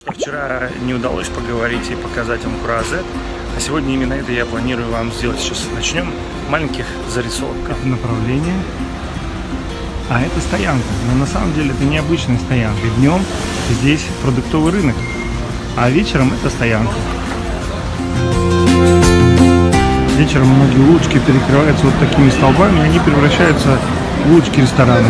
Вчера не удалось поговорить и показать вам Круазет, а сегодня именно это я планирую вам сделать. Сейчас начнем маленьких зарисовок. Это направление, а это стоянка. Но на самом деле это необычная стоянка. Днем здесь продуктовый рынок, а вечером это стоянка. Вечером многие улочки перекрываются вот такими столбами, и они превращаются в улочки ресторанов.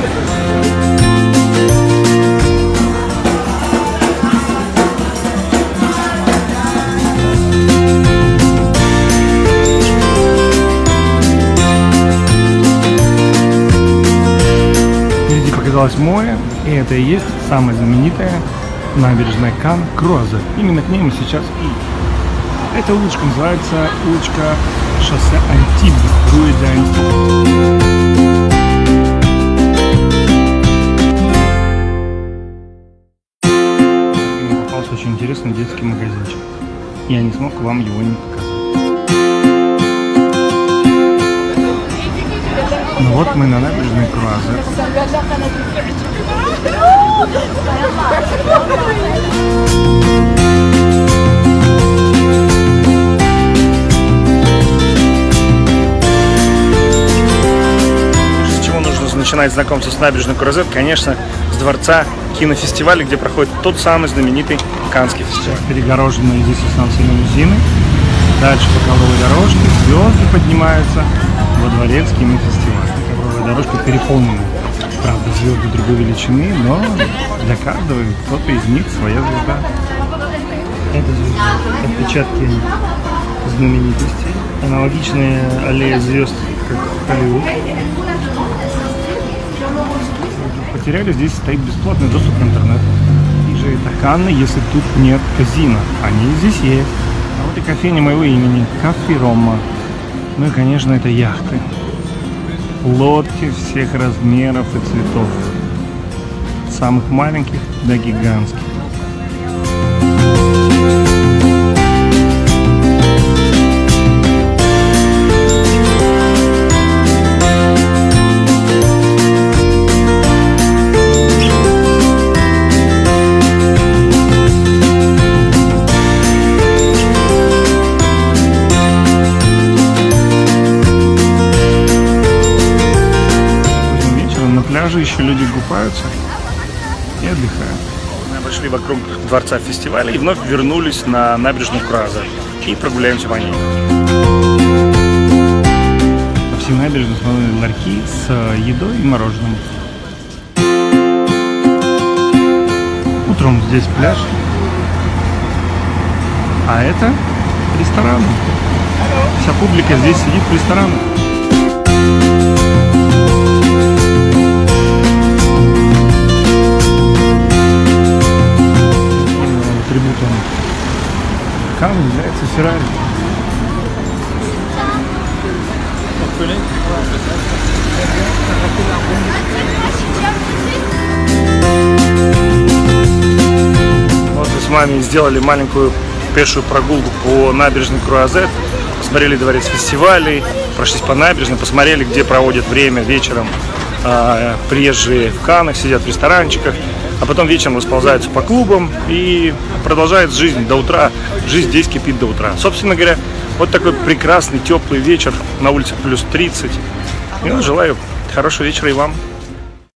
Впереди показалось море, и это и есть самая знаменитая набережная Кан Круазет. Именно к ней мы сейчас и... Эта улочка называется улочка шоссе Антиб, Руи де Антиб. Мне попался очень интересный детский магазинчик. Я не смог вам его не показать. Ну вот мы на набережной Круазет. Начинать знакомство с набережной Круазет, конечно, с дворца кинофестиваля, где проходит тот самый знаменитый Каннский фестиваль. Перегороженные здесь станции лимузины, дальше по ковровой дорожке звезды поднимаются во дворец кинофестиваля. Ковровая дорожка переполнена, правда, звезды другой величины, но для каждого кто-то из них своя звезда. Это звезды, отпечатки знаменитостей, аналогичные аллеи звезд, как Холливуд. Потеряли, здесь стоит бесплатный доступ к интернету. И же это Канны, если тут нет казино. Они здесь есть. А вот и кофейня моего имени, Кафе Рома. Ну и, конечно, это яхты. Лодки всех размеров и цветов. От самых маленьких до гигантских. Еще люди купаются и отдыхают. Мы обошли вокруг дворца фестиваля и вновь вернулись на набережную Круазет и прогуляемся по ней. По всей набережной установлены ларьки с едой и мороженым. Утром здесь пляж, а это ресторан. Вся публика здесь сидит в ресторанах. Кан является Феррари. Вот мы с вами сделали маленькую пешую прогулку по набережной Круазет, посмотрели дворец фестивалей, прошлись по набережной, посмотрели, где проводят время вечером приезжие в Каннах, сидят в ресторанчиках. А потом вечером расползаются по клубам и продолжает жизнь до утра. Жизнь здесь кипит до утра. Собственно говоря, вот такой прекрасный теплый вечер. На улице плюс 30. И желаю хорошего вечера и вам.